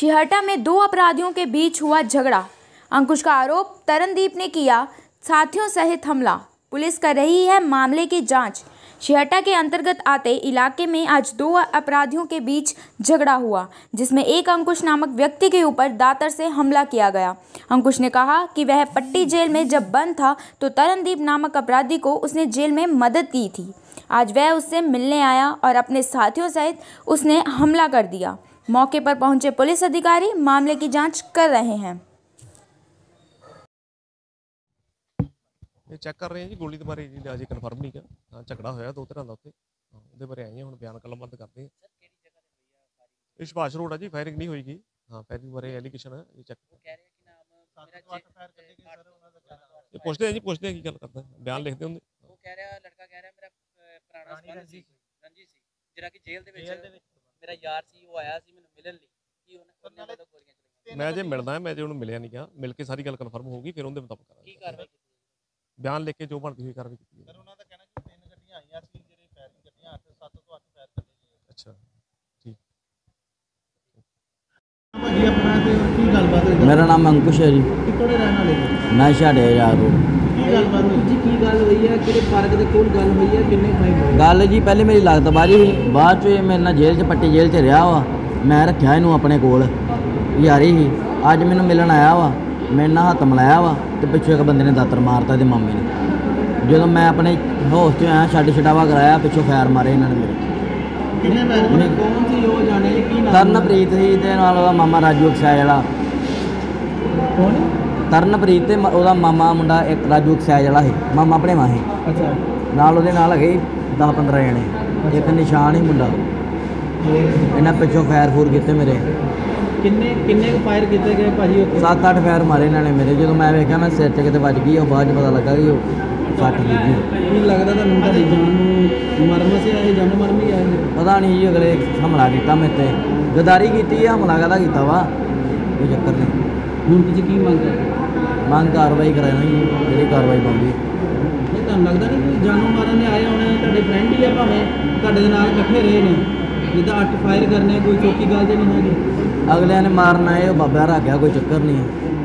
छिहटा में दो अपराधियों के बीच हुआ झगड़ा। अंकुश का आरोप, तरनदीप ने किया साथियों सहित हमला। पुलिस कर रही है मामले की जांच। छिहटा के अंतर्गत आते इलाके में आज दो अपराधियों के बीच झगड़ा हुआ, जिसमें एक अंकुश नामक व्यक्ति के ऊपर दातर से हमला किया गया। अंकुश ने कहा कि वह पट्टी जेल में जब बंद था तो तरनदीप नामक अपराधी को उसने जेल में मदद की थी। आज वह उससे मिलने आया और अपने साथियों सहित उसने हमला कर दिया। मौके पर पहुंचे पुलिस अधिकारी मामले की जांच कर रहे हैं। ਇਹ ਚੈੱਕ ਕਰ ਰਹੇ ਹਾਂ ਜੀ। ਗੋਲੀ ਦੇ ਬਾਰੇ ਜੀ ਅਜੇ ਕਨਫਰਮ ਨਹੀਂ ਹੈ। ਹਾਂ, ਝਗੜਾ ਹੋਇਆ ਦੋ ਤਰ੍ਹਾਂ ਦਾ ਉੱਥੇ। ਉਹਦੇ ਬਾਰੇ ਆਏ ਹਾਂ, ਹੁਣ ਬਿਆਨ ਕਲਮਬੰਦ ਕਰਦੇ ਹਾਂ। ਸਰ ਕਿਹੜੀ ਜਗ੍ਹਾ ਤੇ ਹੋਈ ਆ ਫਾਇਰਿੰਗ? ਇਹ ਸੁਭਾਸ਼ ਰੋਡ ਆ ਜੀ। ਫਾਇਰਿੰਗ ਨਹੀਂ ਹੋਈਗੀ। ਹਾਂ, ਫਾਇਰਿੰਗ ਬਾਰੇ ਐਲੀਗੇਸ਼ਨ ਹੈ। ਇਹ ਚੈੱਕ ਕਹਿ ਰਿਹਾ ਕਿ ਨਾਮ ਮੇਰਾ 8 ਫਾਇਰ ਕੱਢੇ ਗਏ ਸਰ, ਉਹਨਾਂ ਦਾ ਕਹਿਣਾ। ਇਹ ਪੁੱਛਦੇ ਆ ਜੀ, ਪੁੱਛਦੇ ਆ ਕੀ ਗੱਲ ਕਰਦਾ। ਬਿਆਨ ਲਿਖਦੇ ਹੁੰਦੇ। ਉਹ ਕਹਿ ਰਿਹਾ, ਲੜਕਾ ਕਹਿ ਰਿਹਾ ਮੇਰਾ ਪੁਰਾਣਾ ਰੰਜੀ ਸੀ ਜਿਹੜਾ ਕਿ ਜੇਲ੍ਹ ਦੇ ਵਿੱਚ ਮੇਰਾ ਯਾਰ ਸੀ। ਉਹ ਆਇਆ ਸੀ ਮੈਨੂੰ ਮਿਲਣ ਲਈ ਕਿ ਉਹਨੇ ਵੱਲੋਂ ਗੋਲੀਆਂ ਚਲਾਈਆਂ। ਮੈਂ ਜੇ ਮਿਲਦਾ ਮੈਂ ਜੇ ਉਹਨੂੰ ਮਿਲਿਆ ਨਹੀਂ ਗਿਆ। ਮਿਲ ਕੇ ਸਾਰੀ ਗੱਲ ਕਨਫਰਮ ਹੋਊਗੀ, ਫਿਰ ਉਹਦੇ ਮੁਤਾਬਕ ਕਰਾਂਗੇ। ਕੀ ਕਾਰਵਾਈ ਕੀਤੀ? ਬਿਆਨ ਲਿਖ ਕੇ ਜੋ ਬਣਦੀ ਹੋਈ ਕਾਰਵਾਈ ਕੀਤੀ ਸਰ ਉਹਨਾਂ ਦਾ ਕਹਿਣਾ ਕਿ 3 ਗੱਡੀਆਂ ਆਈਆਂ ਸੀ, ਜਿਹੜੇ ਫਾਇਰਿੰਗ ਗੱਡੀਆਂ 7 ਤੋਂ 8 ਫਾਇਰ ਕੱਢੇ ਗਏ। ਅੱਛਾ ਠੀਕ। ਭਾਜੀ ਆਪਣਾ ਤੇ ਕੀ ਗੱਲਬਾਤ ਹੋਈ? मेरा नाम अंकुश है जी। ਕਿੱਥੋਂ ਦੇ ਰਹਿਣ ਵਾਲੇ ਹੋ? मैं छाड़े यार रोड। ਕੀ ਗੱਲਬਾਤ ਹੋਈ ਜੀ? ਕੀ ਗੱਲ ਹੋਈ ਹੈ? ਕਿਹੜੇ ਪਾਰਕ ਦੇ ਕੋਲ ਗੱਲ ਹੋਈ ਹੈ? ਕਿੰਨੇ ਫਾਇਰ ਹੋਏ? गल जी पहले मेरी लागतबाजी ਸੀ, बाद ਚ ਮੇਰੇ ਨਾਲ ਜੇਲ੍ਹ 'ਚ ਪੱਟੀ ਜੇਲ੍ਹ 'ਚ ਰਿਹਾ ਵਾ। ਮੈਂ ਰੱਖਿਆ ਇਹਨੂੰ ਆਪਣੇ ਕੋਲ, ਯਾਰੀ ਸੀ। ਅੱਜ ਮੈਨੂੰ ਮਿਲਣ ਆਇਆ ਵਾ, ਮੇਰੇ ਨਾਲ ਹੱਥ ਮਿਲਾਇਆ ਵਾ ਤੇ ਪਿੱਛੋਂ ਇੱਕ ਬੰਦੇ ਨੇ ਦਾਤਰ ਮਾਰਤਾ ਇਹਦੇ ਮਾਮੇ ਨੇ। ਜਦੋਂ ਮੈਂ ਆਪਣੇ ਹੋਸ਼ 'ਚ ਆਇਆ, ਛੱਡ ਛਡਾਵਾ ਕਰਾਇਆ, ਪਿੱਛੋਂ ਫਾਇਰ ਮਾਰੇ ਇਹਨਾਂ ਨੇ ਮੇਰੇ। ਕਿੰਨੇ ਫਾਇਰ ਹੋਏ? ਕੌਣ ਸੀ ਉਹ ਜਾਣੇ? ਕੀ ਨਾਮ? ਤਰਨਪ੍ਰੀਤ ਸੀ ਤੇ ਨਾਲ ਉਹਦਾ ਮਾਮਾ ਰਾਜੂ ਅਕਸਾਇ ਵਾਲਾ। ਕੌਣ? ਤਰਨਪ੍ਰੀਤ ਤੇ ਉਹਦਾ ਮਾਮਾ ਮੁੰਡਾ ਇੱਕ ਰਾਜੂ ਅਕਸਾਇ ਵਾਲਾ ਸੀ, ਮਾਮਾ ਆਪਣੇ ਮਾਂ ਸੀ। ਅੱਛਾ। ਨਾਲ ਉਹਦੇ ਨਾਲ ਹੈਗੇ 10-15 ਜਣੇ। ਇੱਕ ਨਿਸ਼ਾਨ ਹੀ ਮੁੰਡਾ। ਇਹਨਾਂ ਪਿੱਛੋਂ ਫਾਇਰ ਫੂਰ ਕੀਤੇ ਮੇਰੇ। ਕਿੰਨੇ ਫਾਇਰ ਕੀਤੇ ਗਏ ਭਾਜੀ ਉੱਥੇ? 7-8 ਫਾਇਰ ਮਾਰੇ ਇਹਨਾਂ ਨੇ ਮੇਰੇ। ਜਦੋਂ ਮੈਂ ਵੇਖਿਆ, ਮੈਂ ਸਿਰ 'ਚ ਕਿਤੇ ਵੱਜ ਗਈ। ਉਹ ਬਾਅਦ 'ਚ ਪਤਾ ਲੱਗਾ ਕਿ ਉਹ ਸੱਟ ਲੱਗੀ। ਕੀ ਲੱਗਦਾ ਤੁਹਾਨੂੰ ਤੁਹਾਡੀ ਜਾਨ ਨੂੰ ਮਰਨ ਸੇ ਆਏ, ਜਾਨ ਮਰਨ ਹੀ ਆਏ? ਪਤਾ ਨਹੀਂ ਜੀ, ਅਗਲੇ ਹਮਲਾ ਕੀਤਾ ਮੇਰੇ 'ਤੇ, ਗਦਾਰੀ ਕੀਤੀ ਹੈ। ਹਮਲਾ ਕਾਹਦਾ ਕੀਤਾ ਵਾ, ਕੋਈ ਚੱਕਰ ਨਹੀਂ। ਹੁਣ ਤੁਸੀਂ ਕੀ ਮੰਗ ਕਰਦੇ? ਮੰਗ ਕਾਰਵਾਈ ਕਰਾਉਣਾ ਜੀ, ਜਿਹੜੀ ਕਾਰਵਾਈ ਬਣਦੀ। ਇਹ ਤੁਹਾਨੂੰ ਲੱਗਦਾ ਨਹੀਂ ਕਿ ਜਾਨੋਂ ਮਾਰਨ ਦੇ ਆਏ ਹੋਣੇ? ਤੁਹਾਡੇ ਫਰੈਂਡ ਹੀ ਆ, ਭਾਵੇਂ ਤੁਹਾਡੇ ਦੇ ਨਾਲ ਇਕੱਠੇ ਰਹੇ ਨੇ। ਜਿੱਦਾਂ 8 ਫਾਇਰ ਕਰਨੇ, ਕੋਈ ਚੌਕੀ ਗੱਲ ਤੇ ਨਹੀਂ ਹੈਗੀ। ਅਗਲਿਆਂ ਨੇ ਮਾਰਨਾ ਹੈ, ਉਹ ਬਾਬਾ ਰੱਖ ਗਿਆ, ਕੋਈ ਚੱਕਰ ਨਹੀਂ ਹੈ।